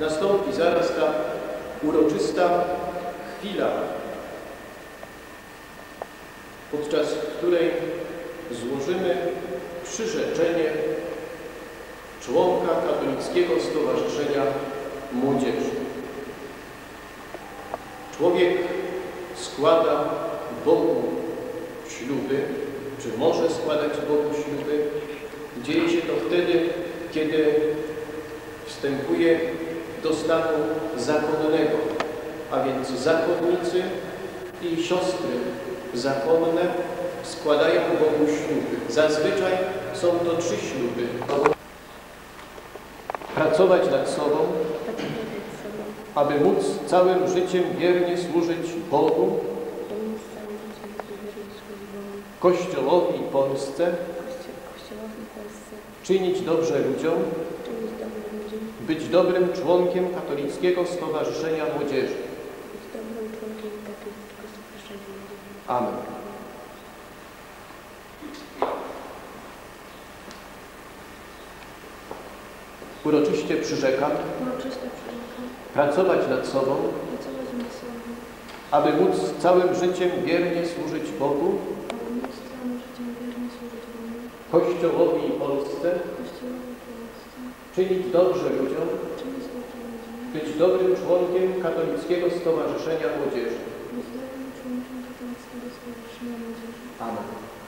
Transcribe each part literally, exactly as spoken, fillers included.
nastąpi zaraz ta uroczysta chwila, podczas której złożymy przyrzeczenie członka Katolickiego Stowarzyszenia Młodzieży. Człowiek składa Bogu śluby, czy może składać Bogu śluby. Dzieje się to wtedy, kiedy wstępuje do stanu zakonnego, a więc zakonnicy i siostry zakonne składają Bogu śluby. Zazwyczaj są to trzy śluby. Pracować nad sobą, aby móc całym życiem wiernie służyć Bogu, Kościołowi i Polsce, czynić dobrze ludziom, być dobrym członkiem Katolickiego Stowarzyszenia Młodzieży. Amen. Uroczyście przyrzekam pracować nad sobą, aby móc całym życiem wiernie służyć Bogu, Kościołowi i Polsce, czynić dobrze ludziom, być dobrym członkiem Katolickiego Stowarzyszenia Młodzieży. Amen.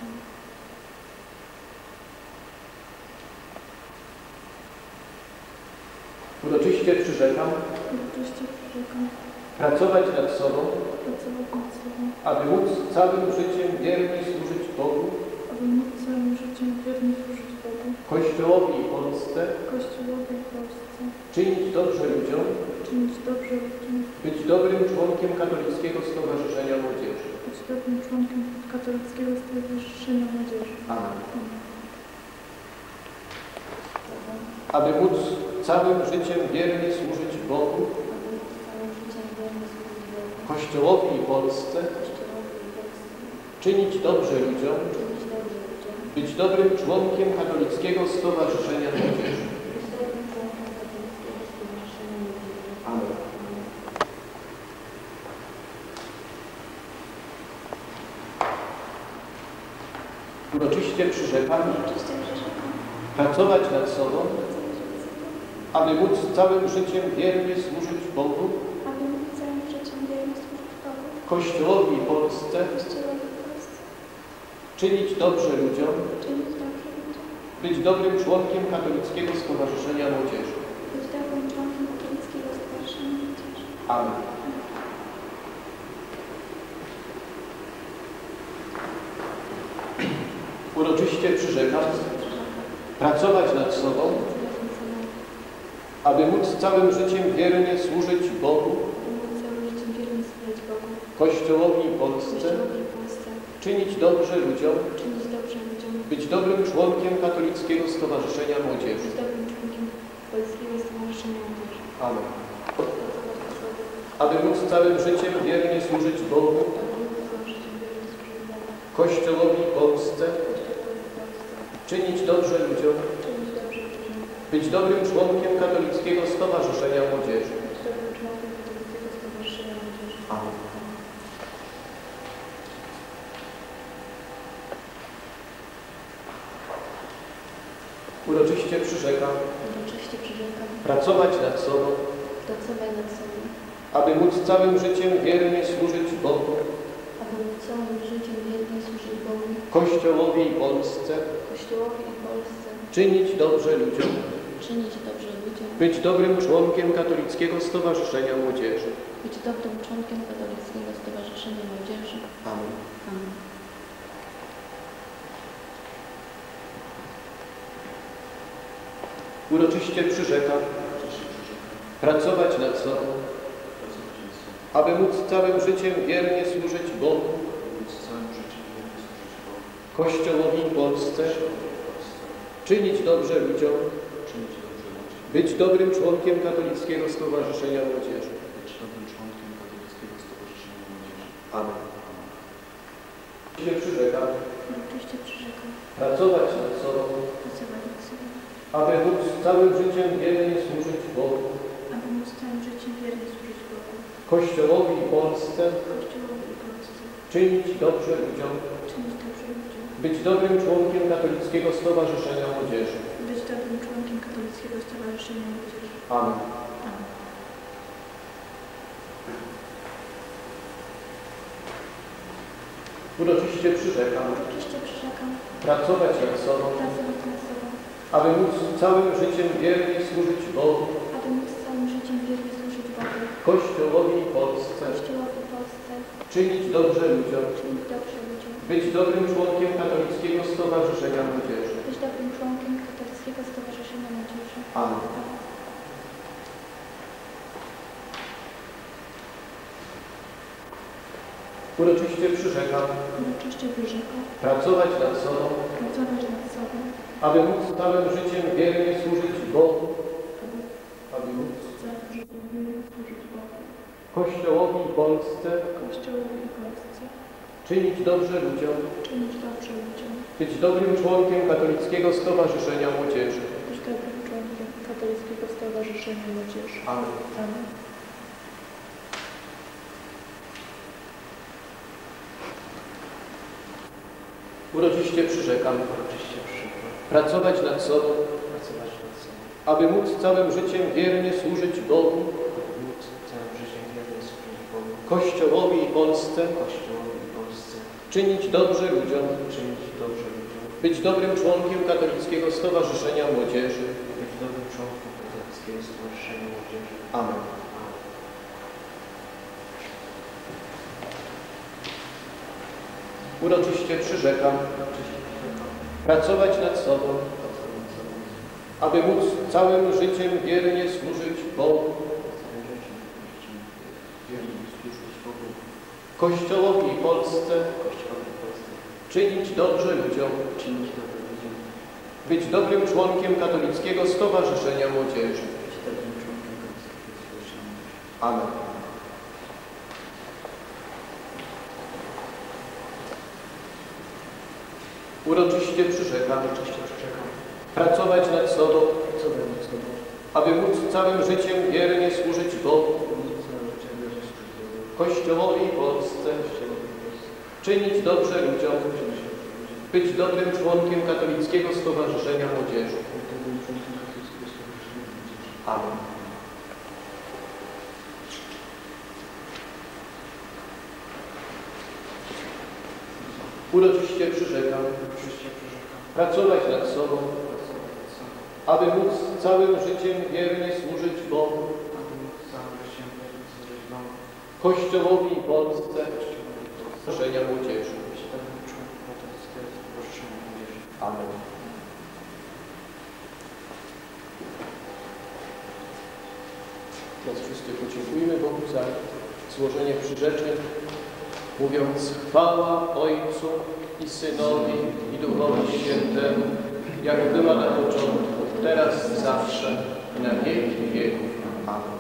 Uroczyście przyrzekam pracować nad sobą, aby móc całym życiem wiernie służyć Bogu, Kościołowi i Polsce, czynić dobrze ludziom, być dobrym członkiem Katolickiego Stowarzyszenia Młodzieży. Być dobrym członkiem Katolickiego Stowarzyszenia Młodzieży. Amen. Aby móc całym życiem wiernie służyć Bogu, Kościołowi i Polsce, czynić dobrze ludziom, być dobrym członkiem Katolickiego Stowarzyszenia Młodzieży. Amen. Uroczyście przyrzekam pracować nad sobą, aby móc całym życiem wiernie służyć Bogu, Kościołowi i Polsce, czynić dobrze ludziom, być dobrym członkiem Katolickiego Stowarzyszenia Młodzieży. Amen. Uroczyście przyrzekam pracować nad sobą, aby móc całym życiem wiernie służyć Bogu, Kościołowi i Polsce, czynić dobrze ludziom, być dobrym członkiem Katolickiego Stowarzyszenia Młodzieży. Amen. Aby móc całym życiem wiernie służyć Bogu, Kościołowi i Polsce, czynić dobrze ludziom, być dobrym członkiem Katolickiego Stowarzyszenia Młodzieży. Amen. Uroczyście przyrzekam pracować nad sobą, aby móc całym życiem wiernie służyć Bogu, Kościołowi i Polsce, czynić dobrze ludziom, być dobrym członkiem Katolickiego Stowarzyszenia Młodzieży. Być dobrym członkiem Katolickiego Stowarzyszenia Młodzieży. Amen. Amen. Uroczyście przyrzekam pracować nad sobą, aby móc całym życiem wiernie służyć Bogu, Kościołowi i Polsce, czynić dobrze ludziom, być dobrym członkiem Katolickiego Stowarzyszenia Młodzieży. Amen. Uroczyście przyrzekam pracować nad sobą, aby móc całym życiem wiernie służyć Bogu, aby móc Kościołowi i Polsce Kościołowi i Polsce czynić dobrze ludziom, czynić dobrze ludziom, być dobrym członkiem Katolickiego Stowarzyszenia Młodzieży. być dobrym członkiem Katolickiego Stowarzyszenia Młodzieży. Amen. Amen. Uroczyście przyrzekam Uroczyście przyrzekam pracować nad sobą, pracować nad sobą, aby móc całym życiem wiernie służyć Bogu, aby móc całym życiem wiernie służyć Bogu, Kościołowi i Polsce, Kościołowi i Polsce, czynić dobrze ludziom, czynić dobrze ludziom, być dobrym członkiem Katolickiego Stowarzyszenia Młodzieży. być dobrym członkiem Katolickiego Stowarzyszenia Młodzieży. Amen. Amen. Uroczyście przyrzekam Uroczyście wyrzekam pracować nad sobą, pracować nad sobą, aby móc całym życiem wiernie służyć Bogu, aby aby móc całym życiem wiernie służyć Bogu, Kościołowi i Polsce Kościołowi i Polsce, czynić dobrze ludziom, czynić dobrze ludziom, być dobrym członkiem Katolickiego Stowarzyszenia Młodzieży. być dobrym członkiem Katolickiego Stowarzyszenia Młodzieży. Amen. Amen. Uroczyście przyrzekam Uroczyście przyrzekam pracować nad sobą, pracować nad sobą, aby móc całym życiem wiernie służyć Bogu, aby móc całym życiem wiernie służyć Bogu, Kościołowi i Polsce, Kościołowi i Polsce, czynić dobrze ludziom, czynić dobrze ludziom, być dobrym członkiem Katolickiego Stowarzyszenia Młodzieży. być dobrym członkiem Katolickiego Stowarzyszenia Młodzieży. Amen. Amen. Uroczyście przyrzekam Uroczyście przyrzekam pracować nad sobą, pracować nad sobą, aby móc całym życiem wiernie służyć Bogu, całym życiem wiernie służyć Bogu, Kościołowi i Polsce, Kościołowi i Polsce, czynić dobrze ludziom, czynić dobrze ludziom, być dobrym członkiem Katolickiego Stowarzyszenia Młodzieży. być dobrym członkiem Katolickiego Stowarzyszenia Młodzieży. Amen. Uroczyście przyrzekam Uroczyście przyrzekam pracować nad sobą, pracować nad sobą, aby móc całym życiem wiernie służyć Bogu, aby móc całym życiem wiernie służyć Bogu, Kościołowi i Polsce, Kościołowi i Polsce, czynić dobrze ludziom, czynić dobrze ludziom, być dobrym członkiem Katolickiego Stowarzyszenia Młodzieży. być dobrym członkiem Katolickiego Stowarzyszenia Młodzieży. Amen. Uroczyście przyrzekam Uroczyście przyrzekam pracować nad sobą, pracować nad sobą, aby móc całym życiem wiernie służyć Bogu, aby móc całym życiem wiernie służyć Bogu, Kościołowi i Polsce, Kościołowi i Polsce, Stowarzyszenia Młodzieży. być dobrym członkiem Katolickiego Stowarzyszenia Młodzieży. Amen. Teraz wszyscy podziękujmy Bogu za złożenie przyrzeczeń, mówiąc chwała Ojcu i Synowi i Duchowi Świętemu, jak była na początku, teraz i zawsze, i na wieki wieków. Amen.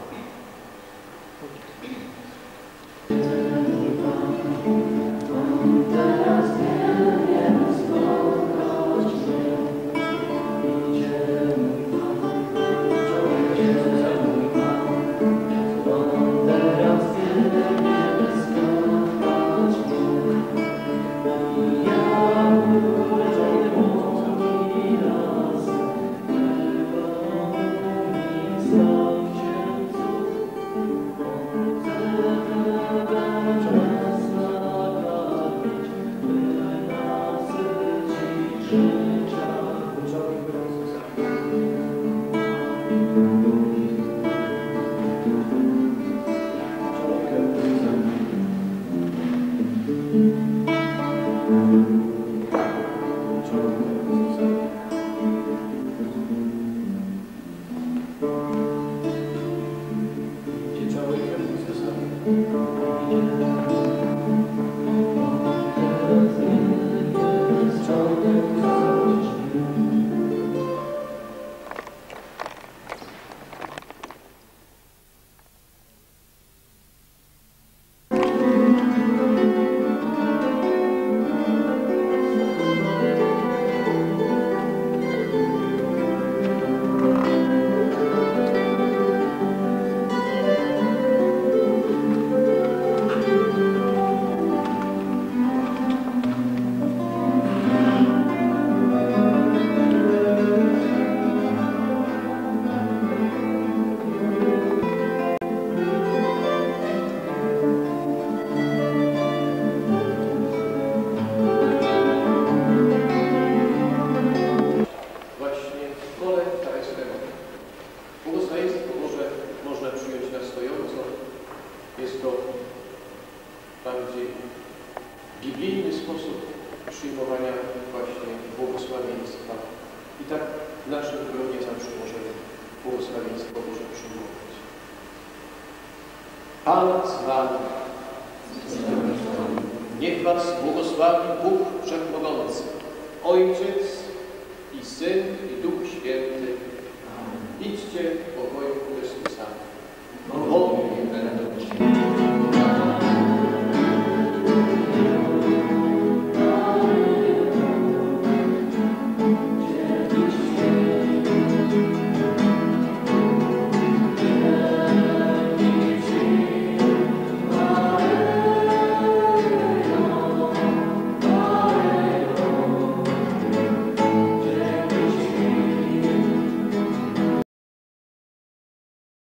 Pan z wami. Niech was błogosławi Bóg Wszechmogący, Ojciec i Syn i Duch Święty. Idźcie w pokoju